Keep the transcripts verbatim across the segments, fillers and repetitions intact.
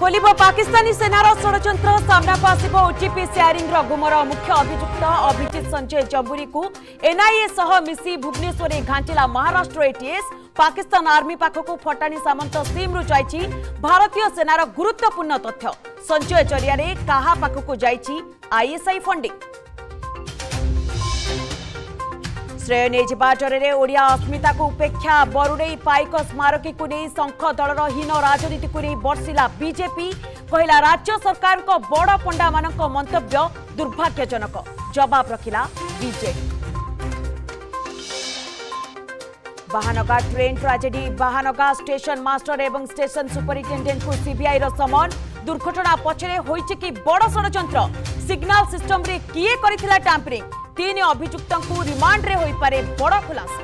खोलिबो पाकिस्तानी सेनार षड्यंत्र सामना को आसिबो ओटीपी शेयरिंग रो गुमर मुख्य अभियुक्त अभिजीत संजय जंबुरी को एनआईए सह मिसी भुवनेश्वर घांटिला महाराष्ट्र एटीएस पाकिस्तान आर्मी पाखक फटाणी सामंत सीम रु जाइछि भारतीय सेनार गुरुत्वपूर्ण तथ्य संचय जरिया रे काहा पाखक जाइछि आईएसआई फंडिंग श्रेय नहीं डरे ओडिया अस्मिता को उपेक्षा बरुणई पाइक स्मारकी को नहीं शंख दलर हीन राजनीति को नहीं बर्षिला बीजेपी कहला राज्य सरकार को बड़ पंडा मानक मंतव्य दुर्भाग्यजनक जवाब रखिला BJP. Bahanaga train tragedy Bahanaga station master एवं स्टेशन सुपरिटेंडेंट को सीबीआई रो समन दुर्घटना पछरे होइछि कि बड़ षड्यंत्र सिग्नल सिस्टम रे किए करिथिला टैंपरिंग तीन अभियुक्तों को रिमांड रे होई पारे बड़ खुलासा।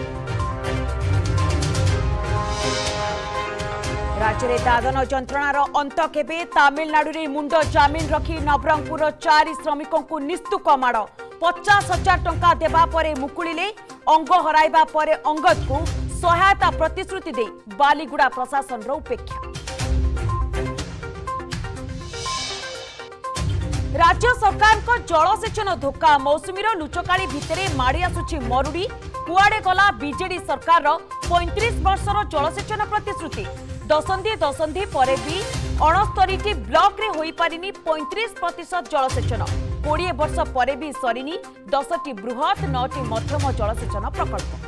राज्य में दादन जंत्रणार अंत केबे तमिलनाडु रे मुंड जामिन रखी नवरंगपुर चार श्रमिकों को निस्तुक माड़ पचास हजार टंका देवा परे मुकुलिले अंग हराइबा परे अंगद को सहायता प्रतिश्रुति दे बालीगुड़ा प्रशासन रो उपेक्षा। राज्य सरकार को जलसेचन धोखा मौसुमी लुचकाड़ी भितर माड़ी आसुची मरुड़ी कुआड़े गला बीजेडी सरकार पैंतीस वर्षर जलसेचन प्रतिश्रुति दशंधि दशंधि पर भी अणस्तरी ब्लॉक रे होई पारिनी पैंतीस प्रतिशत जलसेचन कोड़े वर्ष पर भी सरीनी दस बृहत नौ मध्यम जलसेचन प्रकल्प।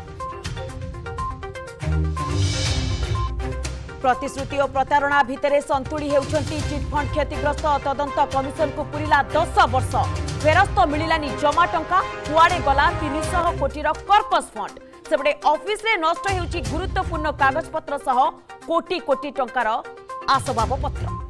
प्रतिश्रुति और प्रतारणा भितर संतुड़ी हेउछंती चिटफंड क्षतिग्रस्त तदंत कमिशन को पूरिला दस वर्ष फेरस्त मिलानी जमा टंका कुआड़े गला तीन सौ कोटी कर्पस फंड सेपटे ऑफिस रे नष्ट हेउची गुरुत्वपूर्ण कागजपत्र सह कोटी कोटी टंकार आसबाब पत्र।